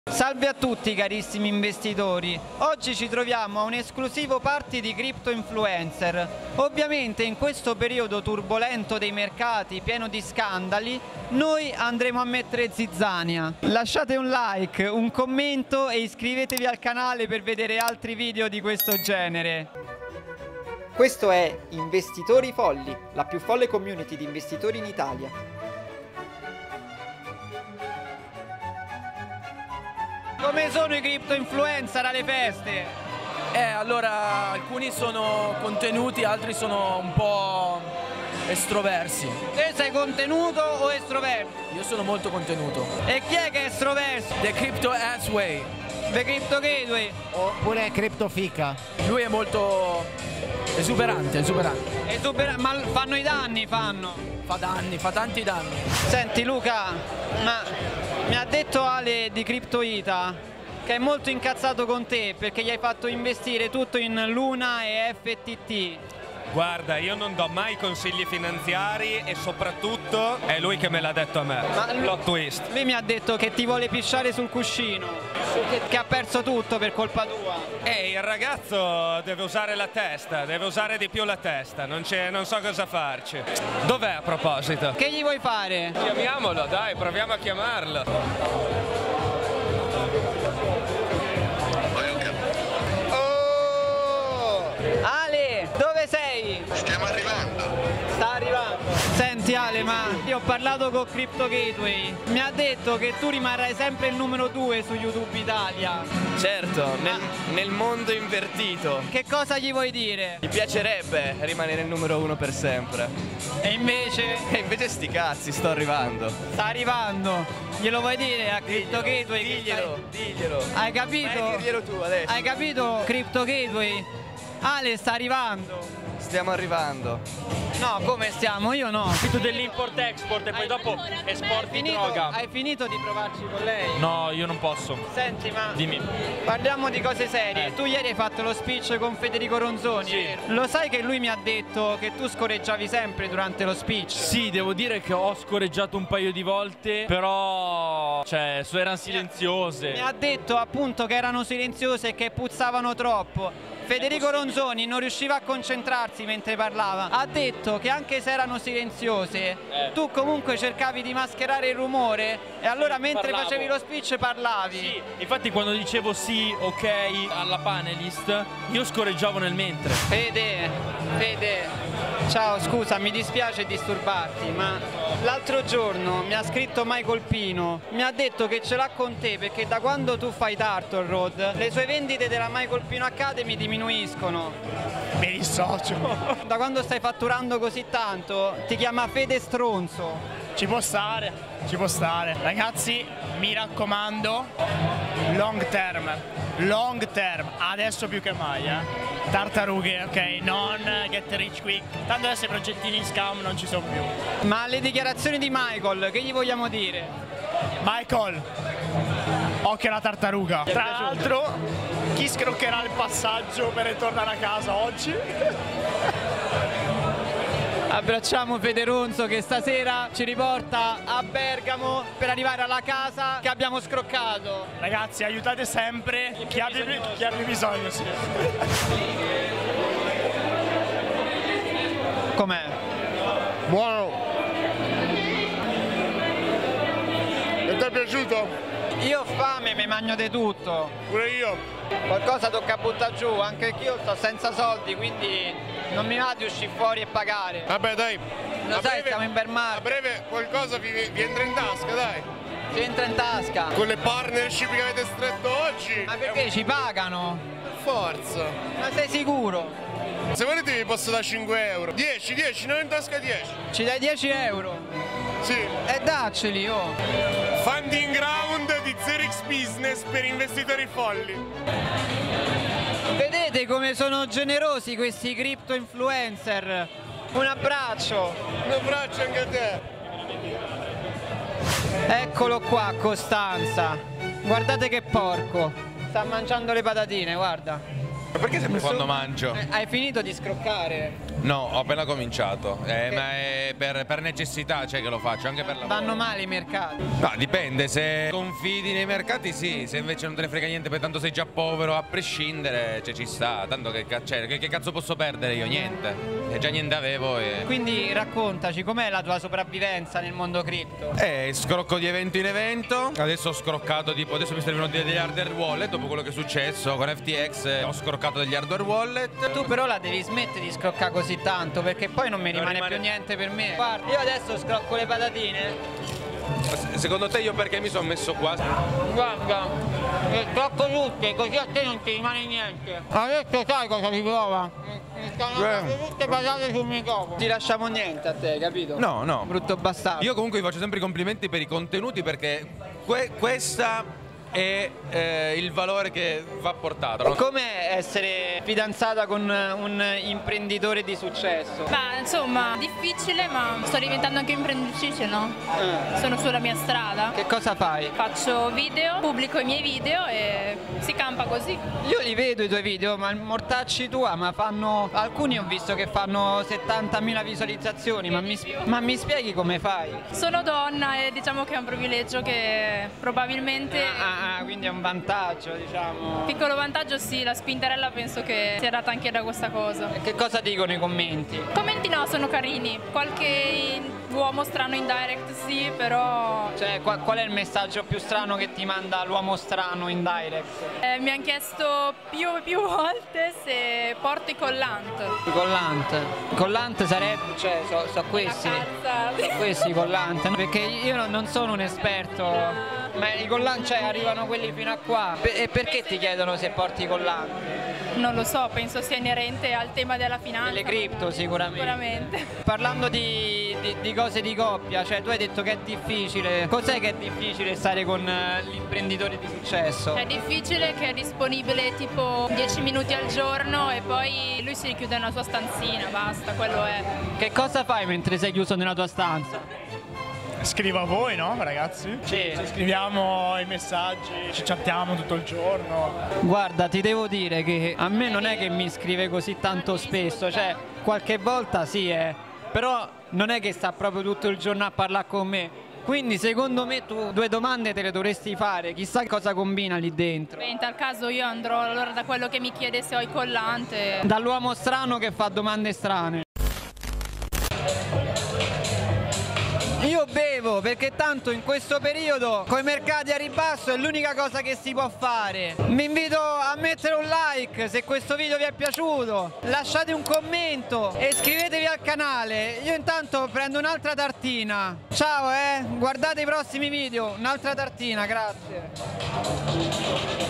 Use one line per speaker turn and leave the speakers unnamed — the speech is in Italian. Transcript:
Salve a tutti carissimi investitori, oggi ci troviamo a un esclusivo party di Crypto Influencer. Ovviamente in questo periodo turbolento dei mercati, pieno di scandali, noi andremo a mettere zizzania. Lasciate un like, un commento e iscrivetevi al canale per vedere altri video di questo genere. Questo è Investitori Folli, la più folle community di investitori in Italia. Come sono i crypto influencer alle feste?
Allora alcuni sono contenuti, altri sono un po' estroversi.
Te sei contenuto o estroverso?
Io sono molto contenuto.
E chi è che è estroverso?
The Crypto Assway.
The Crypto Gateway?
Oppure Crypto Fica.
Lui è molto esuberante.
Ma fanno i danni, fanno.
Fa danni, fa tanti danni.
Senti Luca, ma mi ha detto Ale di CryptoIta che è molto incazzato con te perché gli hai fatto investire tutto in Luna e FTT.
Guarda, io non do mai consigli finanziari e soprattutto è lui che me l'ha detto a me. Plot twist.
Lui mi ha detto che ti vuole pisciare sul cuscino, che ha perso tutto per colpa tua.
Il ragazzo deve usare la testa, deve usare di più la testa, non so cosa farci. Dov'è a proposito?
Che gli vuoi fare?
Chiamiamolo, dai, proviamo a chiamarlo.
Ale, dove sei?
Stiamo arrivando.
Sta arrivando. Senti Ale, ma io ho parlato con Crypto Gateway. Mi ha detto che tu rimarrai sempre il numero 2 su YouTube Italia.
Certo, nel mondo invertito.
Che cosa gli vuoi dire?
Mi piacerebbe rimanere il numero 1 per sempre.
E invece?
E invece sti cazzi, sto arrivando.
Sta arrivando. Glielo vuoi dire a Crypto Gateway?
Diglielo.
Hai capito?
Dirglielo tu adesso.
Hai capito Crypto Gateway? Ale sta arrivando.
Stiamo arrivando.
No, come stiamo? Io no.
Capito dell'import-export e poi dopo esporti droga.
Hai finito di provarci con lei?
No, io non posso.
Senti, ma
Dimmi.
parliamo di cose serie. Tu ieri hai fatto lo speech con Federico Ronzoni.
Sì.
Lo sai che lui mi ha detto che tu scorreggiavi sempre durante lo speech?
Sì, devo dire che ho scorreggiato un paio di volte, però cioè, erano silenziose.
Mi ha detto appunto che erano silenziose e che puzzavano troppo. Federico Ronzoni non riusciva a concentrarsi mentre parlava. Ha detto che anche se erano silenziose, tu comunque cercavi di mascherare il rumore e allora mentre
Parlavo.
facevi lo speech parlavi.
Sì, infatti quando dicevo sì, ok, alla panelist, io scorreggiavo nel mentre.
Fede, ciao, scusa, mi dispiace disturbarti, ma l'altro giorno mi ha scritto Michael Pino, mi ha detto che ce l'ha con te perché da quando tu fai Turtle Road, le sue vendite della Michael Pino Academy diminuiscono.
Mi dissocio.
Da quando stai fatturando così tanto, ti chiama Fede Stronzo.
Ci può stare, ci può stare. Ragazzi, mi raccomando, long term, adesso più che mai, Tartarughe, ok, non get rich quick. Tanto adesso i progettini scam non ci sono più.
Ma alle dichiarazioni di Michael, che gli vogliamo dire?
Michael, occhio alla tartaruga. Tra l'altro, chi scroccherà il passaggio per ritornare a casa oggi?
Abbracciamo Fede Ronzo che stasera ci riporta a Bergamo per arrivare alla casa che abbiamo scroccato.
Ragazzi, aiutate sempre chi abbia bisogno, sì.
Com'è?
Buono. E ti è piaciuto?
Io ho fame, mi mangio di tutto.
Pure io.
Qualcosa tocca buttare giù, anche io sto senza soldi, quindi non mi va di uscire fuori e pagare.
Vabbè dai.
Lo sai, siamo in bear
A
market.
breve qualcosa vi entra in tasca, dai.
Ci entra in tasca.
Con le partnership che avete stretto oggi.
Ma perché ci pagano?
Forza.
Ma sei sicuro?
Se volete vi posso dare 5 euro. 10, non in tasca 10.
Ci dai 10 euro?
Sì.
E dacceli, oh.
Funding round di Zerix Business per investitori folli.
Vedete come sono generosi questi crypto influencer? Un abbraccio.
Un abbraccio anche a te.
Eccolo qua, Costanza. Guardate che porco. Sta mangiando le patatine, guarda.
Ma perché sempre quando mangio?
Hai finito di scroccare?
No, ho appena cominciato, ma è per necessità, cioè che lo faccio, anche per lavoro.
Vanno male i mercati.
No, dipende, se confidi nei mercati sì, se invece non te ne frega niente, perché tanto sei già povero, a prescindere, cioè ci sta, tanto che cazzo posso perdere io? Niente, e già niente avevo e...
Quindi raccontaci, com'è la tua sopravvivenza nel mondo cripto?
Scrocco di evento in evento, adesso ho scroccato tipo, adesso mi servono degli hardware wallet, dopo quello che è successo con FTX ho scroccato degli hardware wallet.
Tu però la devi smettere di scroccare così tanto, perché poi non mi rimane più niente per me. Guarda, io adesso scrocco le patatine.
Secondo te io perché mi sono messo qua?
Guarda, le scrocco tutte, così a te non ti rimane niente. Adesso sai cosa si prova? Stanno tutte patate sul microfono. Ti lasciamo niente a te, capito?
No.
Brutto bastardo.
Io comunque vi faccio sempre i complimenti per i contenuti, perché questa è il valore che va portato, no?
Com'è essere fidanzata con un imprenditore di successo?
Ma insomma, difficile, ma sto diventando anche imprenditrice, no? Sono sulla mia strada.
Che cosa fai?
Faccio video, pubblico i miei video e si campa così.
Io li vedo i tuoi video, ma mortacci tua, ma fanno... Alcuni ho visto che fanno 70.000 visualizzazioni, ma mi spieghi come fai?
Sono donna e diciamo che è un privilegio che probabilmente...
Quindi è un vantaggio, diciamo.
Piccolo vantaggio sì, la spinterella penso che sia data anche da questa cosa.
E che cosa dicono i commenti?
Commenti no, sono carini. Qualche uomo strano in direct sì, però...
Cioè, qual è il messaggio più strano che ti manda l'uomo strano in direct?
Mi hanno chiesto più volte se porto i collant.
I collant? I collant sarebbe, cioè, so questi. So questi i collant, no? Perché io non sono un esperto. Ma i collant, cioè, arrivano quelli fino a qua. E perché ti chiedono se porti i collant?
Non lo so, penso sia inerente al tema della finanza.
Delle cripto sicuramente. Parlando di cose di coppia, cioè tu hai detto che è difficile. Cos'è che è difficile stare con l'imprenditore di successo?
È difficile che è disponibile tipo 10 minuti al giorno e poi lui si richiude nella sua stanzina, basta, quello è.
Che cosa fai mentre sei chiuso nella tua stanza?
Scrivo a voi, no ragazzi?
Sì.
Ci scriviamo i messaggi, ci chattiamo tutto il giorno.
Guarda, ti devo dire che a me non è che mi scrive così tanto spesso, cioè qualche volta sì, però non è che sta proprio tutto il giorno a parlare con me. Quindi secondo me tu 2 domande te le dovresti fare, chissà cosa combina lì dentro.
Beh, in tal caso io andrò allora da quello che mi chiede se ho il collante.
Dall'uomo strano che fa domande strane. Io bevo perché tanto in questo periodo coi mercati a ribasso è l'unica cosa che si può fare. Vi invito a mettere un like se questo video vi è piaciuto, lasciate un commento e iscrivetevi al canale. Io intanto prendo un'altra tartina. Ciao guardate i prossimi video, un'altra tartina, grazie.